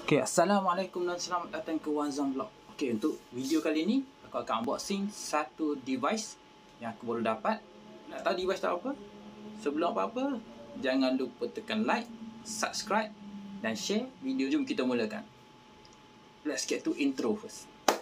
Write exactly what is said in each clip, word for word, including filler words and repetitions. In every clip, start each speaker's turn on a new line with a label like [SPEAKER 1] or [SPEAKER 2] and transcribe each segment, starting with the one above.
[SPEAKER 1] Okay, Assalamualaikum dan selamat datang ke Wanzam Vlog. Okay, untuk video kali ni aku akan unboxing satu device yang aku baru dapat. Nak tahu device tu apa? Sebelum apa-apa, jangan lupa tekan like, subscribe dan share video. Jom kita mulakan. Let's get to intro first.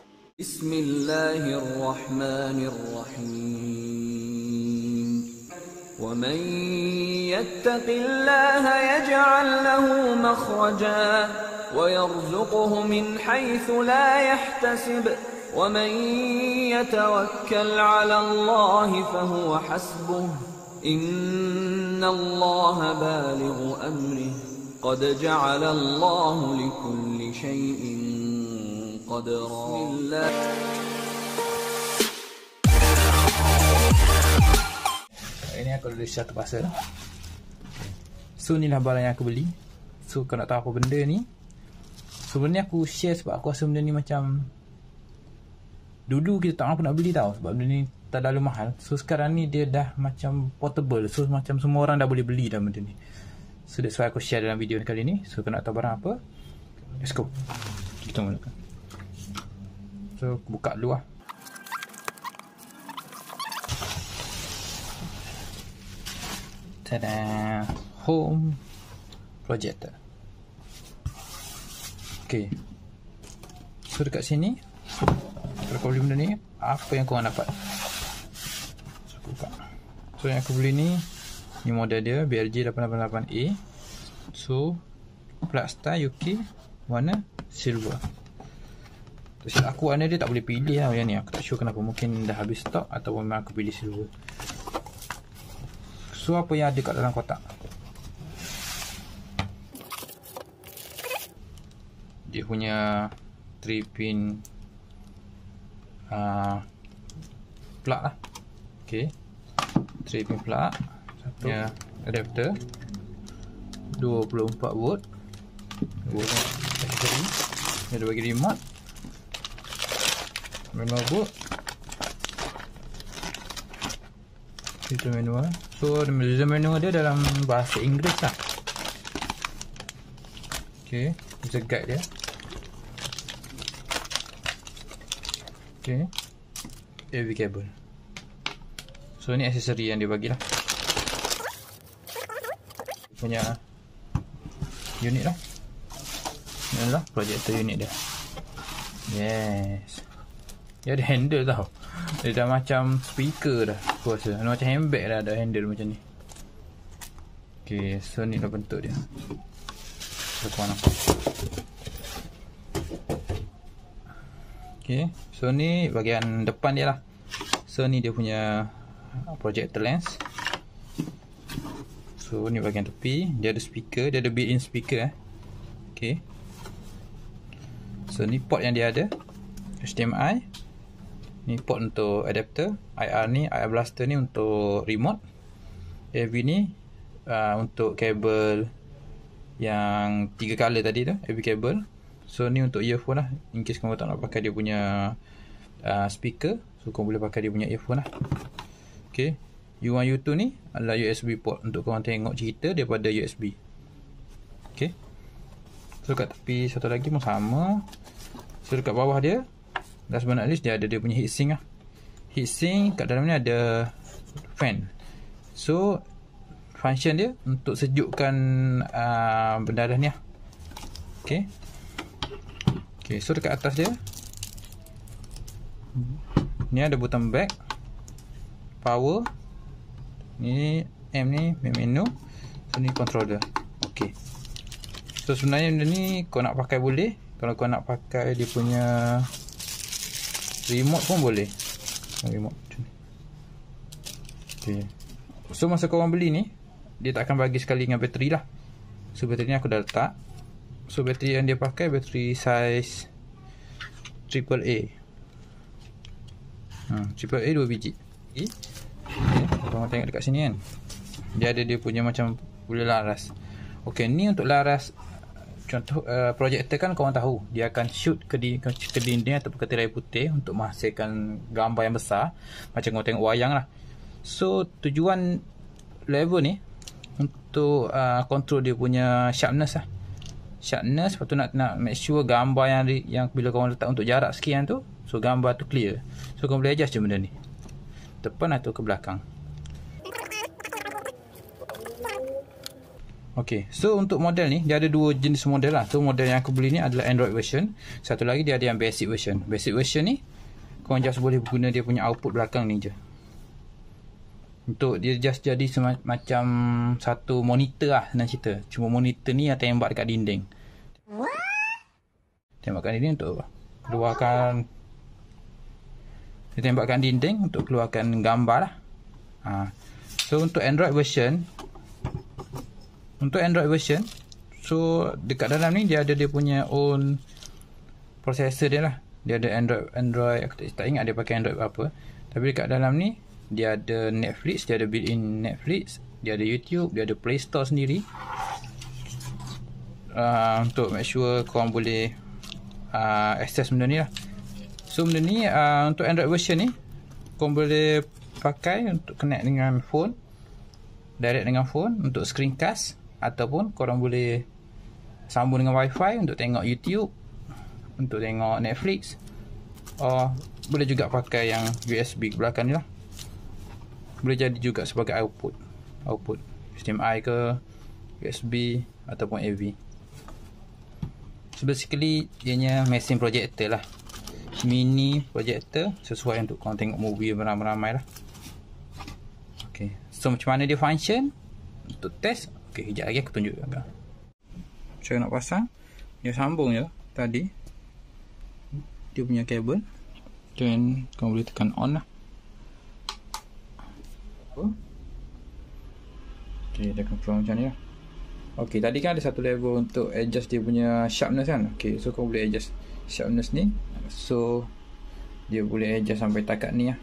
[SPEAKER 2] Bismillahirrahmanirrahim. ومن يتق الله يجعل له مخرجا ويرزقه من حيث لا يحتسب ومن يتوكل على الله فهو حسبه إن الله بالغ أمره قد جعل الله لكل شيء قدرا.
[SPEAKER 1] Ini aku ada satu pasal. So inilah barang yang aku beli. So kau nak tahu apa benda ni, sebenarnya aku share sebab aku rasa benda ni macam dulu kita tak mampu nak beli tau, sebab benda ni tak terlalu mahal. So sekarang ni dia dah macam portable, so macam semua orang dah boleh beli dah benda ni. So that's why aku share dalam video kali ni. So kau nak tahu barang apa, let's go. Kita mulakan. So aku buka dulu lah. Tada, home projector. Okay, so dekat sini kalau kau beli benda ni, apa yang korang dapat? So aku buka. So yang aku beli ni, ni model dia B R J lapan lapan lapan A. So plat star U K, warna silver. Terus aku warna dia tak boleh pilih lah yang ni. Aku tak sure kenapa, mungkin dah habis stok ataupun memang aku pilih silver. So apa yang ada kat dalam kotak? Dia punya three pin uh, plug lah. Okay, three pin plug, satu ya, adapter dua puluh empat volt, dua accessory. Dia ada bagi remote, manual boot, itu manual. So user manual dia dalam bahasa Inggeris lah. Okay, user guide dia. Okay, A V cable. So ni aksesori yang dia bagilah. Punya unit lah. Ni lah projector unit dia. Yes, dia ada handle tau. Dia dah macam speaker dah, aku rasa. Dia macam handbag dah, ada handle macam ni. Okay, so ni lah bentuk dia. Depan aku. Okay, so ni bahagian depan dia lah. So ni dia punya projector lens. So ni bahagian tepi, dia ada speaker, dia ada built-in speaker eh. Okay, so ni port yang dia ada, H D M I. Ni port untuk adapter, I R ni, I R blaster ni untuk remote, A V ni uh, untuk kabel yang tiga color tadi tu, A V cable. So ni untuk earphone lah, in case korang tak nak pakai dia punya uh, speaker, so korang boleh pakai dia punya earphone lah. Okay, U one U two ni adalah U S B port untuk korang tengok cerita daripada U S B. Okay, so kat tepi satu lagi pun sama. So dekat bawah dia, last but not least, dia ada dia punya heatsink lah. Heatsink kat dalam ni ada fan. So function dia untuk sejukkan uh, benda dah ni lah. Okay, okay, so dekat atas dia ni ada butang back, power, ni M ni main menu, so ni controller. Okay, so sebenarnya benda ni kau nak pakai boleh. Kalau kau nak pakai dia punya remote pun boleh. Remote macam ni. Okay, so masa korang beli ni, dia tak akan bagi sekali dengan bateri lah. So bateri ni aku dah letak. So bateri yang dia pakai bateri size triple A. Hmm, triple A dua biji. Okay, korang tengok dekat sini kan, dia ada dia punya macam boleh laras. Okay, ni untuk laras. Contoh uh, projector kan korang tahu, dia akan shoot ke, di, ke, ke dinding atau ke tirai putih untuk menghasilkan gambar yang besar, macam korang tengok wayang lah. So tujuan level ni untuk uh, control dia punya sharpness lah. sharpness, lepas tu nak nak make sure gambar yang yang bila korang letak untuk jarak sekian tu, so gambar tu clear. So korang boleh adjust je benda ni, depan atau ke belakang. Ok, so untuk model ni dia ada dua jenis model lah. So model yang aku beli ni adalah Android version, satu lagi dia ada yang basic version. Basic version ni korang just boleh guna dia punya output belakang ni je. Untuk dia just jadi macam satu monitor lah senang cerita. Cuma monitor ni yang tembak dekat dinding. Tembakkan dinding untuk keluarkan, dia tembakkan dinding untuk keluarkan gambar lah. ha. So untuk Android version, Untuk Android version, so dekat dalam ni dia ada dia punya own processor dia lah. Dia ada Android, Android aku tak, tak ingat dia pakai Android apa. Tapi dekat dalam ni dia ada Netflix, dia ada built-in Netflix, dia ada YouTube, dia ada Play Store sendiri. Uh, untuk make sure korang boleh uh, access benda ni lah. So benda ni uh, untuk Android version ni korang boleh pakai untuk connect dengan phone, direct dengan phone untuk screencast, ataupun korang boleh sambung dengan wifi untuk tengok YouTube, untuk tengok Netflix, or boleh juga pakai yang U S B ke belakang ni lah. Boleh jadi juga sebagai output Output H D M I ke U S B ataupun A V. So basically ianya mesin projector lah, mini projector, sesuai untuk korang tengok movie beramai-ramai lah. Okay, so macam mana dia function untuk test. Ok, kejap lagi aku tunjuk agak. Cara nak pasang, dia sambung je tadi dia punya kabel, then kau boleh tekan on lah. Ok, dia akan keluar macam ni lah. Ok, tadi kan ada satu level untuk adjust dia punya sharpness kan. Ok, so kau boleh adjust sharpness ni. So dia boleh adjust sampai takat ni lah.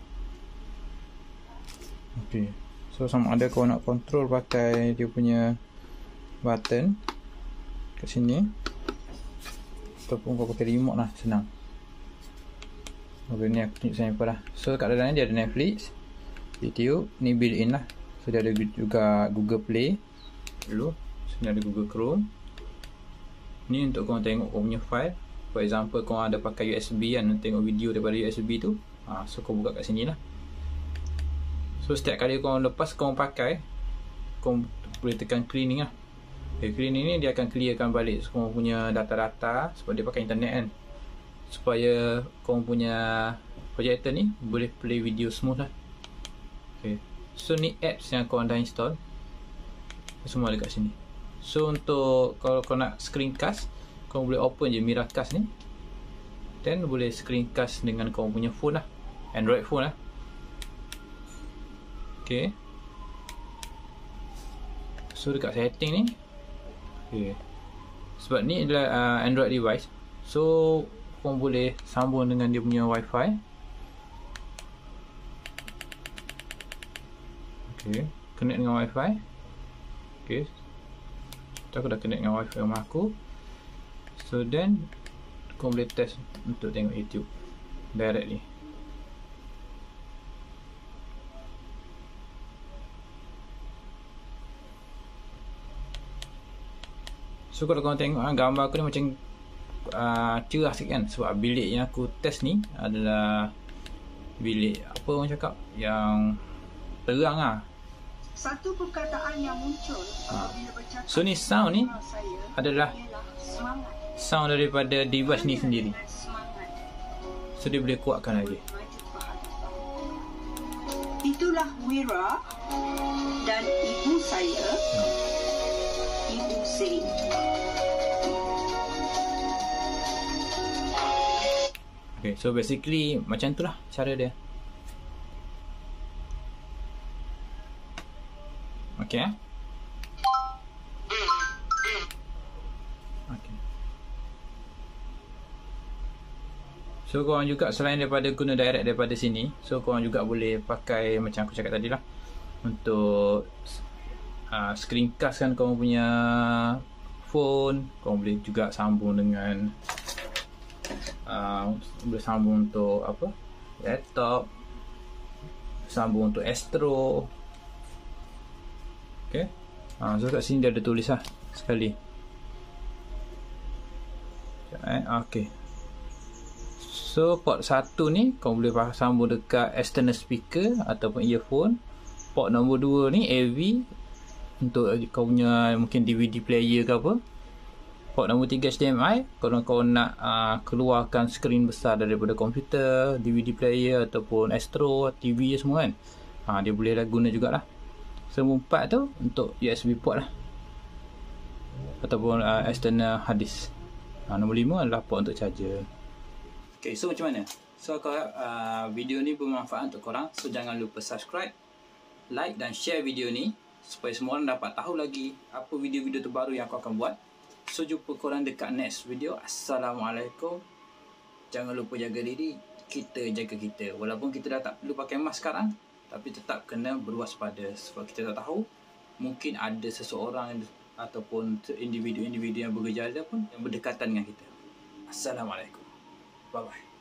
[SPEAKER 1] Ok, so sama ada kau nak control pakai dia punya button kat sini, ataupun kau pakai remote lah, senang. Ok, ni aku tunjuk sample lah. So kat dalam ni dia ada Netflix, YouTube, ni built in lah. So dia ada juga Google Play dulu. So ni ada Google Chrome. Ni untuk kau tengok kau punya file. For example kau ada pakai U S B kan, nak tengok video daripada U S B tu, ha, so kau buka kat sini lah. So setiap kali kau lepas kau pakai, kau boleh tekan cleaning lah. Okay, cleaning ni dia akan clearkan balik kau punya data-data, sebab dia pakai internet kan, supaya kau punya projector ni boleh play video smooth lah. Okay, so ni apps yang kau dah install, semua dekat sini. So untuk kalau kau nak screencast, kau boleh open je Miracast ni, then boleh screencast dengan kau punya phone lah, Android phone lah. Okay, so dekat setting ni, okay, sebab ni adalah uh, Android device, so kau boleh sambung dengan dia punya wifi. Okay, connect dengan wifi. Okay, so aku dah connect dengan wifi rumah aku. So then kau boleh test untuk tengok YouTube directly. So kalau korang tengok ha, gambar aku ni macam uh, cerah sikit kan, sebab bilik yang aku test ni adalah bilik apa orang cakap yang terang lah.
[SPEAKER 3] Satu perkataan yang muncul
[SPEAKER 1] ha.
[SPEAKER 3] bila bercakap.
[SPEAKER 1] So ni sound ni adalah sound daripada device ni sendiri. So dia boleh kuatkan lagi.
[SPEAKER 3] Itulah Wira dan ibu saya, Ibu Zain.
[SPEAKER 1] Okay, so basically macam tu lah cara dia. Okay, eh? Okay. So korang juga selain daripada guna direct daripada sini, so korang juga boleh pakai macam aku cakap tadi lah, untuk uh, screencast kan korang punya phone. Korang boleh juga sambung dengan uh, boleh sambung untuk apa, laptop, sambung untuk Astro. Okay, uh, so kat sini dia ada tulis lah sekali. Eh, okay. So port satu ni kau boleh sambung dekat external speaker ataupun earphone. Port nombor dua ni A V untuk kau punya mungkin D V D player ke apa. Port nombor tiga H D M I kalau kau nak uh, keluarkan skrin besar daripada komputer, D V D player ataupun Astro, T V semua kan. Ha, dia boleh guna jugalah. Semua empat tu untuk U S B port lah, ataupun uh, external hard disk. Ha, nombor lima adalah port untuk charger. Okay, so macam mana? So aku harap uh, video ni bermanfaat untuk korang. So jangan lupa subscribe, like dan share video ni supaya semua orang dapat tahu lagi apa video-video terbaru yang aku akan buat. So jumpa korang dekat next video. Assalamualaikum. Jangan lupa jaga diri, kita jaga kita. Walaupun kita dah tak perlu pakai mask sekarang, tapi tetap kena berwaspada sebab kita tak tahu mungkin ada seseorang ataupun individu-individu yang bergejala pun yang berdekatan dengan kita. Assalamualaikum. Bye bye.